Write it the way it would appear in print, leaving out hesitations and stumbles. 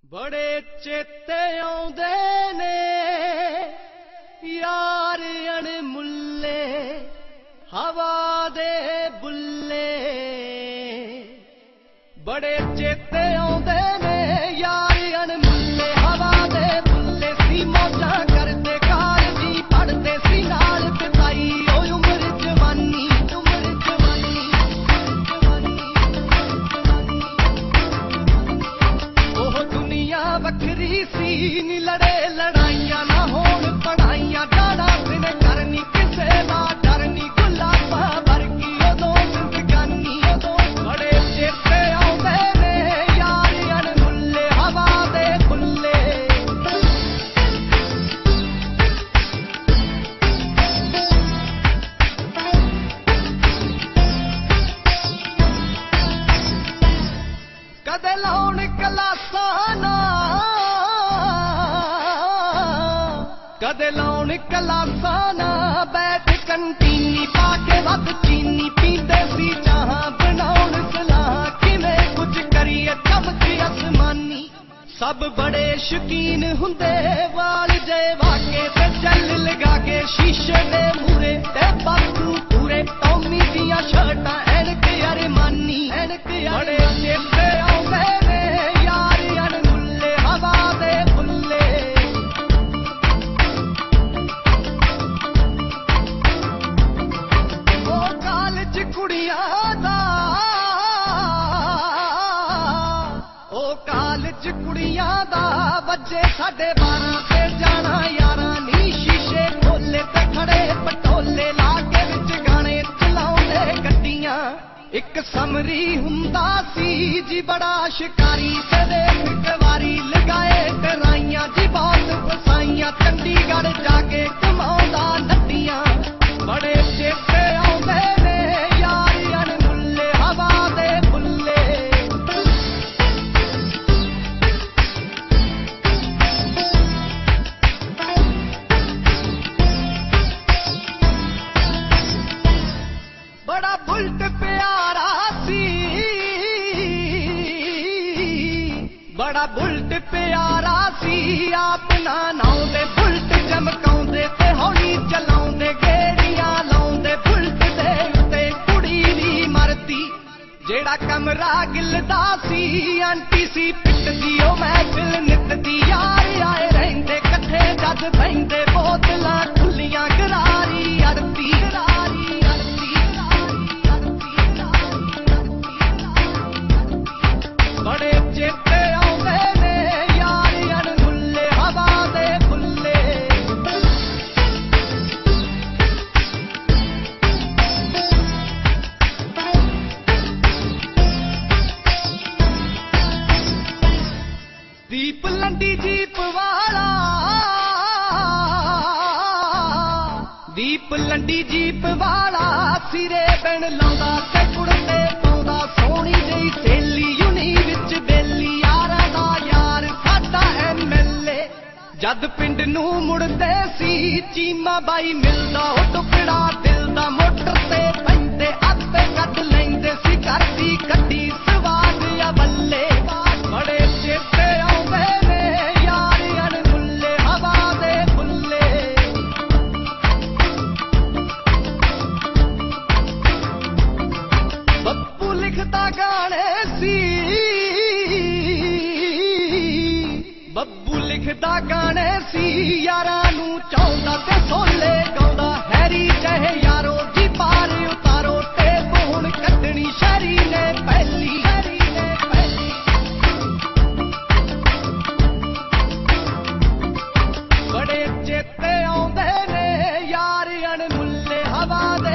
बड़े चेते आउंदे ने यार अणमुल्ले हवा दे बुल्ले। बड़े चेते आउंदे ने यार अणमुल्ले हवा दे बुल्ले। सी मौजां करदे कार जी पढ़दे सी नाल बिताई ओ उम्र जवानी ओह दुनिया वखरी सी नी लड़े लड़ाइयां ना होण पढ़ाइयां जाना दिन करनी किसे दा डर नी गुलाबा वर्गी उदों जिंदगानी बड़े चेते आउंदे ने यार अणमुल्ले हवा दे बुल्ले। कदे लाउण क्लासां ना कदे लाउण क्लासां ना बैठ कंटीनी पाके वध चीनी पींदे सी चाहां बनाउण सलाह किवें कुछ करिए चमके आसमानी। सब बड़े शौकीन हुंदे वाल जे वाके ते चल लगा के शीशे दे मूरे ते बाथू पूरे टॉमी दियां शर्टां ऐनक अरमानी बड़े चेते आउंदे ने यार अणमुल्ले हवा दे बुल्ले। ओ कालेज कुड़ियां दा ओ कालेज कुड़ियां दा बच्चे 12:30 ते जाना यारां नी शीशे खोले ते खड़े पटोले लागे विच गाने चलाउंदे गड्डियां। एक समरी हुंदा सी जी बड़ा शिकारी ते देख कवारी लगाए कराइयां जी बहुत फसाइयां चंडीगढ़ जाके कमाउंदा नट्टियां। बड़े चेते आउंदे ने यार अणमुल्ले हवा दे बुल्ले। बड़ा बुलट प्यारा सी बड़ा बुलट प्यारा सी आप ना नाउंदे बुलट चमकाउंदे ते हौली चलाउंदे गेड़ियां लाउंदे बुलट दे उत्ते कुड़ी नी मरदी। जेड़ा कमरा गिलदा सी आंटी सी पिटदी ओ महफिल नितदी यार आए रहिंदे कट्ठे जद बहिंदे बोतलां खुल्लियां गरारी अड़दी बड़े चेते आउंदे ने यार अणमुल्ले हवा दे बुल्ले। दीप लंडी जीप वाला दीप लंडी जीप वाला सिरे बिन लाउंदा ते कुड़ते पाउंदा सोहणी जही सहेली यूनी विच बेली यारां दा यार साडा MLA। जद पिंड नूं मुड़दे सी चीमा बाई मिलदा ओ टुकड़ा दिल दा मोटर ते पैंदे आपे कढ लैंदे सी घर दी गड्डी सवाद या बल्ले। बड़े चेते आउंदे ने यार अणमुल्ले हवा दे बुल्ले। बप्पू लिखदा गाने सी बब्बू लिखदा गाने सी यारां नूं चाहुंदा ते सोले गाउंदा हैरी चाहे यारो जी पार उतारो ते बोण कड्डणी शहरी ने पहली। बड़े चेते आउंदे ने यार अणमुल्ले हवा दे